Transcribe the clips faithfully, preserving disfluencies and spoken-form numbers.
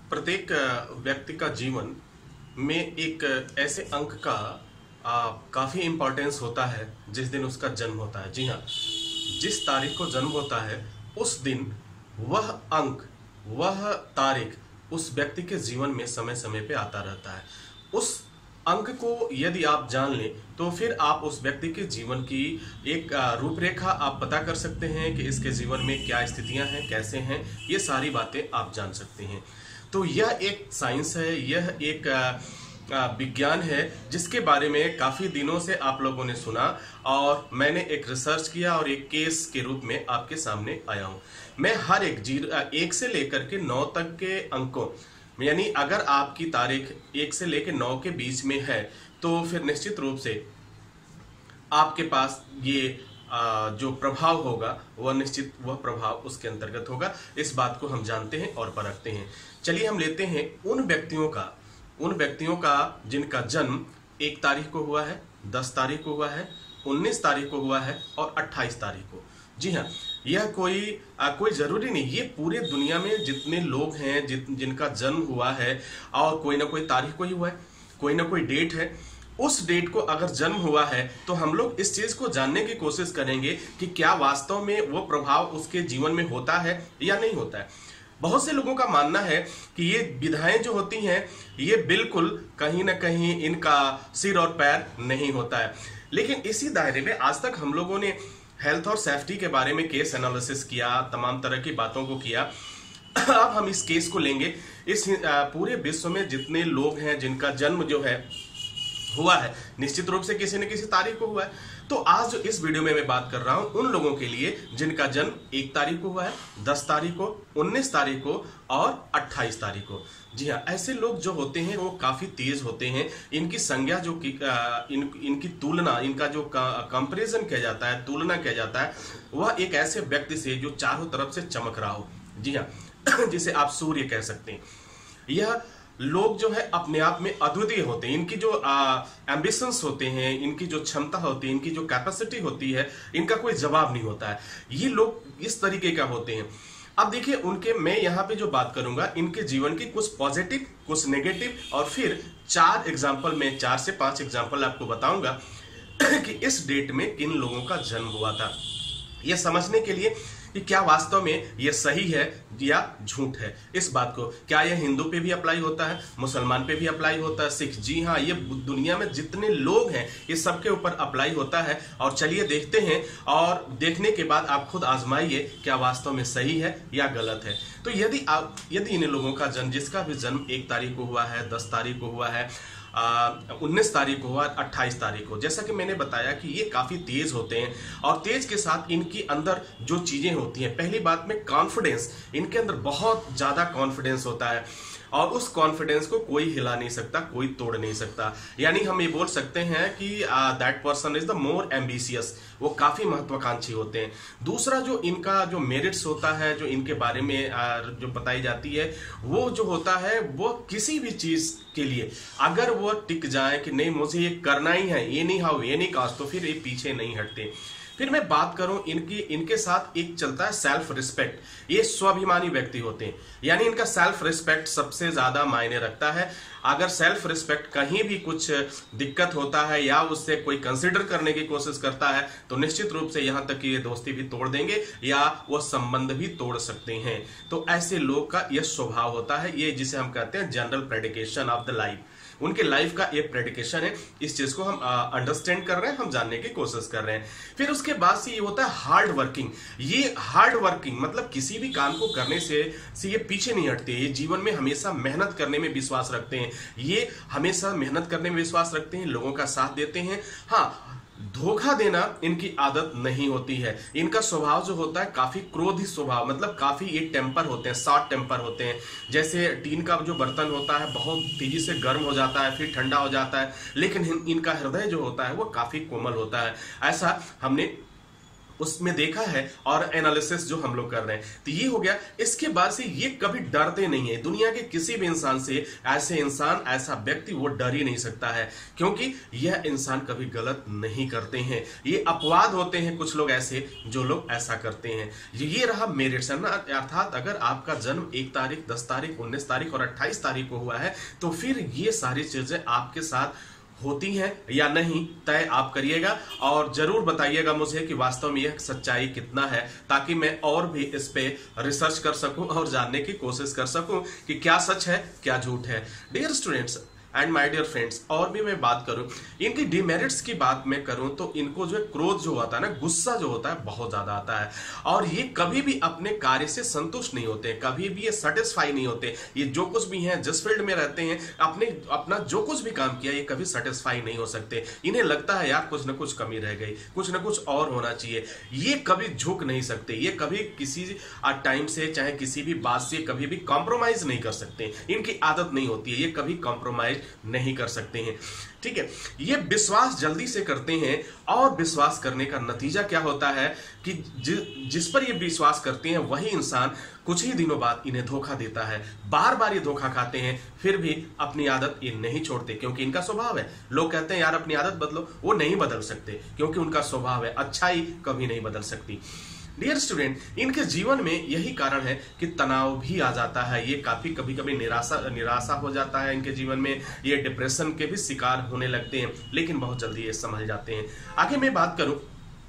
प्रत्येक व्यक्ति का जीवन में एक ऐसे अंक का आ, काफी इम्पोर्टेंस होता है जिस दिन उसका जन्म होता है। जी हाँ, जिस तारीख को जन्म होता है उस दिन वह अंक, वह तारीख उस व्यक्ति के जीवन में समय समय पे आता रहता है। उस अंक को यदि आप जान लें तो फिर आप उस व्यक्ति के जीवन की एक रूपरेखा आप पता कर सकते हैं कि इसके जीवन में क्या स्थितियां हैं, कैसे हैं, ये सारी बातें आप जान सकते हैं। तो यह एक साइंस है, यह एक विज्ञान है जिसके बारे में काफ़ी दिनों से आप लोगों ने सुना और मैंने एक रिसर्च किया और एक केस के रूप में आपके सामने आया हूँ। मैं हर एक जीरो एक से लेकर के नौ तक के अंकों, यानी अगर आपकी तारीख एक से लेकर नौ के बीच में है तो फिर निश्चित रूप से आपके पास ये आ, जो प्रभाव होगा वह निश्चित वह प्रभाव उसके अंतर्गत होगा। इस बात को हम जानते हैं और परखते हैं। चलिए हम लेते हैं उन व्यक्तियों का उन व्यक्तियों का जिनका जन्म एक तारीख को हुआ है, दस तारीख को हुआ है, उन्नीस तारीख को हुआ है और अट्ठाईस तारीख को। जी हाँ, यह कोई आ, कोई जरूरी नहीं, ये पूरे दुनिया में जितने लोग हैं जित जिनका जन्म हुआ है और कोई ना कोई तारीख को ही हुआ है, कोई ना कोई डेट है, उस डेट को अगर जन्म हुआ है तो हम लोग इस चीज को जानने की कोशिश करेंगे कि क्या वास्तव में वो प्रभाव उसके जीवन में होता है या नहीं होता है। बहुत से लोगों का मानना है कि ये विधाएं जो होती हैं ये बिल्कुल कहीं ना कहीं इनका सिर और पैर नहीं होता है। लेकिन इसी दायरे में आज तक हम लोगों ने हेल्थ और सेफ्टी के बारे में केस एनालिसिस किया, तमाम तरह की बातों को किया। अब हम इस केस को लेंगे। इस पूरे विश्व में जितने लोग हैं जिनका जन्म जो है हुआ है, निश्चित रूप से किसी न किसी तारीख को हुआ है। तो आज जो इस वीडियो में मैं बात कर रहा हूं उन लोगों के लिए जिनका जन्म एक तारीख को हुआ है, दस तारीख को, उन्नीस तारीख को और अट्ठाईस तारीख को। जी हाँ, ऐसे लोग जो होते हैं वो काफी तेज होते हैं। इनकी संज्ञा जो की, इन, इनकी तुलना, इनका जो कंपैरिजन किया जाता है, तुलना किया जाता है, वह एक ऐसे व्यक्ति से जो चारों तरफ से चमक रहा हो। जी हाँ, जिसे आप सूर्य कह सकते हैं। यह लोग जो है अपने आप में अद्वितीय होते हैं। इनकी जो एम्बिशंस होते हैं, इनकी जो क्षमता होती है, इनकी जो कैपेसिटी होती है, इनका कोई जवाब नहीं होता है। ये लोग इस तरीके का होते हैं। अब देखिए उनके, मैं यहाँ पे जो बात करूंगा इनके जीवन की कुछ पॉजिटिव, कुछ नेगेटिव और फिर चार एग्जाम्पल में, चार से पांच एग्जाम्पल आपको बताऊंगा कि इस डेट में किन लोगों का जन्म हुआ था, यह समझने के लिए कि क्या वास्तव में यह सही है या झूठ है। इस बात को, क्या यह हिंदू पे भी अप्लाई होता है, मुसलमान पे भी अप्लाई होता है, सिख, जी हाँ, ये दुनिया में जितने लोग हैं ये सबके ऊपर अप्लाई होता है। और चलिए देखते हैं और देखने के बाद आप खुद आजमाइए क्या वास्तव में सही है या गलत है। तो यदि आप यदि इन लोगों का जन्म, जिसका भी जन्म एक तारीख को हुआ है, दस तारीख को हुआ है, उन्नीस तारीख को हुआ, अट्ठाईस तारीख को, जैसा कि मैंने बताया कि ये काफी तेज होते हैं और तेज के साथ इनकी अंदर जो चीजें होती हैं, पहली बात में कॉन्फिडेंस, इनके अंदर बहुत ज्यादा कॉन्फिडेंस होता है और उस कॉन्फिडेंस को कोई हिला नहीं सकता, कोई तोड़ नहीं सकता। यानी हम ये बोल सकते हैं कि that person is the more ambitious, वो काफी महत्वाकांक्षी होते हैं। दूसरा जो इनका जो मेरिट्स होता है, जो इनके बारे में uh, जो बताई जाती है, वो जो होता है वो किसी भी चीज के लिए अगर वो टिक जाए कि नहीं मुझे ये करना ही है, ये नहीं हाउ ये नहीं कास्ट, तो फिर ये पीछे नहीं हटते। फिर मैं बात करूं इनकी, इनके साथ एक चलता है सेल्फ रिस्पेक्ट। ये स्वाभिमानी व्यक्ति होते हैं, यानी इनका सेल्फ रिस्पेक्ट सबसे ज्यादा मायने रखता है। अगर सेल्फ रिस्पेक्ट कहीं भी कुछ दिक्कत होता है या उससे कोई कंसिडर करने की कोशिश करता है तो निश्चित रूप से यहां तक कि ये दोस्ती भी तोड़ देंगे या वो संबंध भी तोड़ सकते हैं। तो ऐसे लोग का यह स्वभाव होता है, ये जिसे हम कहते हैं general prediction of the life. उनके लाइफ का एक प्रेडिकेशन है। इस चीज को हम अंडरस्टैंड कर रहे हैं, हम जानने की कोशिश कर रहे हैं। फिर उसके बाद से ये होता है हार्ड वर्किंग। ये हार्ड वर्किंग मतलब किसी भी काम को करने से, से ये पीछे नहीं हटते। ये जीवन में हमेशा मेहनत करने में विश्वास रखते हैं। ये हमेशा मेहनत करने में विश्वास रखते हैं, लोगों का साथ देते हैं। हाँ, धोखा देना इनकी आदत नहीं होती है। इनका स्वभाव जो होता है काफी क्रोधी स्वभाव, मतलब काफी ये टेम्पर होते हैं, शॉर्ट टेम्पर होते हैं। जैसे टीन का जो बर्तन होता है बहुत तेजी से गर्म हो जाता है, फिर ठंडा हो जाता है, लेकिन इनका हृदय जो होता है वो काफी कोमल होता है। ऐसा हमने उसमें देखा है और एनालिसिस जो हम लोग कर रहे हैं, तो ये हो गया। इसके बाद से ये कभी डरते नहीं है। दुनिया के किसी भी इंसान से ऐसे इंसान, ऐसा व्यक्ति वो डर ही नहीं सकता है, क्योंकि यह इंसान कभी गलत नहीं करते हैं। ये अपवाद होते हैं कुछ लोग ऐसे जो लोग ऐसा करते हैं। ये रहा मेरिट्स, अर्थात अगर आपका जन्म एक तारीख, दस तारीख, उन्नीस तारीख और अट्ठाईस तारीख को हुआ है तो फिर ये सारी चीजें आपके साथ होती हैं या नहीं, तय आप करिएगा और जरूर बताइएगा मुझे कि वास्तव में यह सच्चाई कितना है, ताकि मैं और भी इस पे रिसर्च कर सकूं और जानने की कोशिश कर सकूं कि क्या सच है क्या झूठ है। Dear students and my dear friends, और भी मैं बात करूं, इनकी डिमेरिट्स की बात मैं करूं तो इनको जो है क्रोध जो होता है ना, गुस्सा जो होता है बहुत ज्यादा आता है, और ये कभी भी अपने कार्य से संतुष्ट नहीं होते, कभी भी ये सेटिस्फाई नहीं होते। ये जो कुछ भी हैं, जिस फील्ड में रहते हैं, अपने अपना जो कुछ भी काम किया, ये कभी सेटिस्फाई नहीं हो सकते। इन्हें लगता है यार कुछ ना कुछ कमी रह गई, कुछ ना कुछ और होना चाहिए। ये कभी झुक नहीं सकते, ये कभी किसी टाइम से चाहे किसी भी बात से कभी भी कॉम्प्रोमाइज नहीं कर सकते। इनकी आदत नहीं होती है, ये कभी कॉम्प्रोमाइज नहीं कर सकते हैं। ठीक है, ये विश्वास जल्दी से करते हैं और विश्वास करने का नतीजा क्या होता है कि जि, जिस पर ये विश्वास करते हैं वही इंसान कुछ ही दिनों बाद इन्हें धोखा देता है। बार बार ये धोखा खाते हैं, फिर भी अपनी आदत ये नहीं छोड़ते, क्योंकि इनका स्वभाव है। लोग कहते हैं यार अपनी आदत बदलो, वो नहीं बदल सकते क्योंकि उनका स्वभाव है, अच्छाई कभी नहीं बदल सकती। डियर स्टूडेंट, इनके जीवन में यही कारण है कि तनाव भी आ जाता है। ये काफी कभी कभी निराशा निराशा हो जाता है इनके जीवन में, ये डिप्रेशन के भी शिकार होने लगते हैं, लेकिन बहुत जल्दी ये संभल जाते हैं। आगे मैं बात करूं,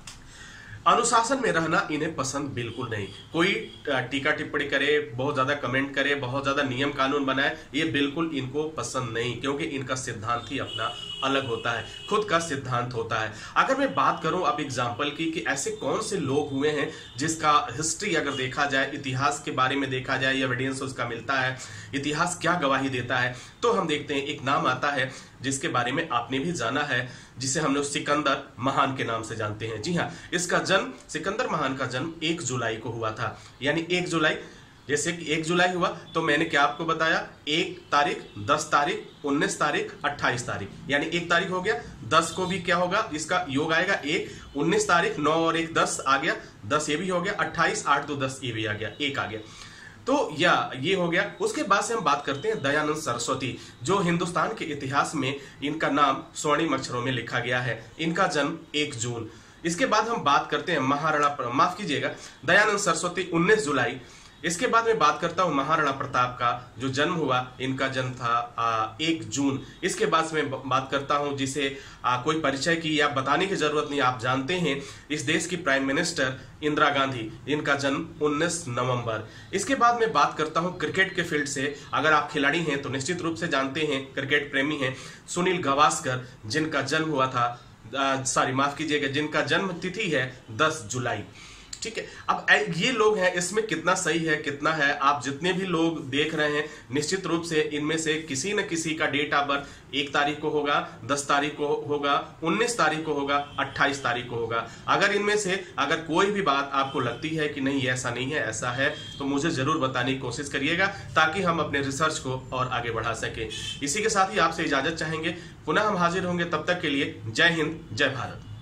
अनुशासन में रहना इन्हें पसंद बिल्कुल नहीं। कोई टीका टिप्पणी करे, बहुत ज्यादा कमेंट करे, बहुत ज्यादा नियम कानून बनाए, ये बिल्कुल इनको पसंद नहीं, क्योंकि इनका सिद्धांत ही अपना अलग होता है, खुद का सिद्धांत होता है। अगर मैं बात करूं अब एग्जाम्पल की कि ऐसे कौन से लोग हुए हैं जिसका हिस्ट्री अगर देखा जाए, इतिहास के बारे में देखा जाए, एविडेंस उसका मिलता है, इतिहास क्या गवाही देता है, तो हम देखते हैं एक नाम आता है जिसके बारे में आपने भी जाना है, जिसे हम लोग सिकंदर महान के नाम से जानते हैं। जी हाँ, इसका जन्म, सिकंदर महान का जन्म एक जुलाई को हुआ था। यानी एक जुलाई, जैसे कि एक जुलाई हुआ तो मैंने क्या आपको बताया, एक तारीख, दस तारीख, उन्नीस तारीख, अट्ठाईस तारीख, यानी एक तारीख हो गया। दस को भी क्या होगा, इसका योग आएगा एक, उन्नीस तारीख, नौ और एक दस आ गया, दस ये भी हो गया, अट्ठाईस, आठ दो दस ये भी आ गया, एक आ गया, तो या ये हो गया। उसके बाद से हम बात करते हैं दयानंद सरस्वती, जो हिंदुस्तान के इतिहास में इनका नाम स्वर्णिम अक्षरों में लिखा गया है। इनका जन्म एक जून। इसके बाद हम बात करते हैं महाराणा, माफ कीजिएगा, दयानंद सरस्वती उन्नीस जुलाई। इसके बाद मैं बात करता हूं महाराणा प्रताप का जो जन्म हुआ, इनका जन्म था एक जून। इसके बाद मैं बात करता हूं जिसे आ, कोई परिचय की या बताने की जरूरत नहीं, आप जानते हैं, इस देश की प्राइम मिनिस्टर इंदिरा गांधी, इनका जन्म उन्नीस नवंबर। इसके बाद मैं बात करता हूं क्रिकेट के फील्ड से, अगर आप खिलाड़ी हैं तो निश्चित रूप से जानते हैं, क्रिकेट प्रेमी हैं, सुनील गावस्कर, जिनका जन्म हुआ था, सॉरी माफ कीजिएगा, जिनका जन्म तिथि है दस जुलाई। ठीक है, अब ये लोग हैं, इसमें कितना सही है कितना है, आप जितने भी लोग देख रहे हैं निश्चित रूप से इनमें से किसी न किसी का डेट ऑफ बर्थ एक तारीख को होगा, दस तारीख को होगा, उन्नीस तारीख को होगा, अट्ठाईस तारीख को होगा। अगर इनमें से अगर कोई भी बात आपको लगती है कि नहीं ऐसा नहीं है, ऐसा है, तो मुझे जरूर बताने की कोशिश करिएगा, ताकि हम अपने रिसर्च को और आगे बढ़ा सके। इसी के साथ ही आपसे इजाजत चाहेंगे, पुनः हम हाजिर होंगे, तब तक के लिए जय हिंद, जय भारत।